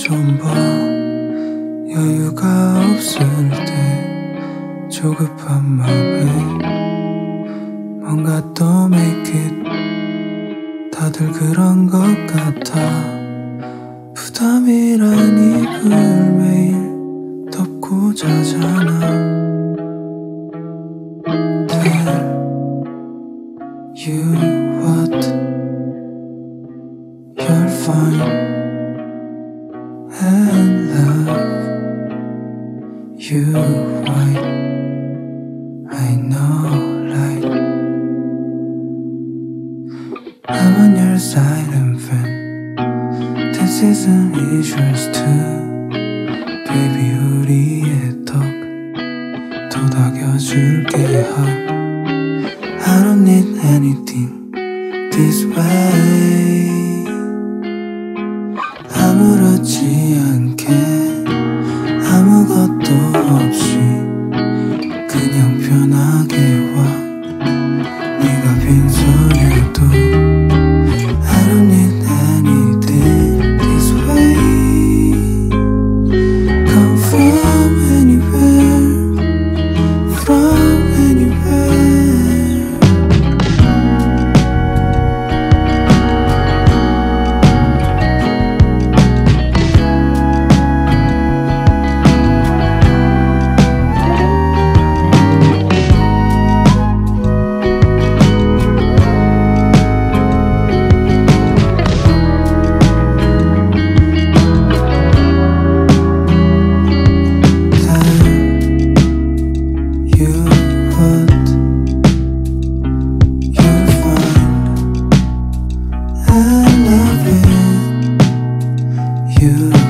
좀 봐. 여유가 없을 때 조급한 맘에 뭔가 또 make it. 다들 그런 것 같아. 부담이란 이불 매일 덮고 자잖아. Tell you what, you're fine and love you right. I know, right? I'm on your side and friend. This isn't yours too. Baby 우리의 덕 도닥여줄게 hug. I don't need anything this way. 아무렇지 않게 아무것도 없이 그냥 편하게 와. 네가 빈손이어도 I don't need anything this way. Come from anywhere, from anywhere. You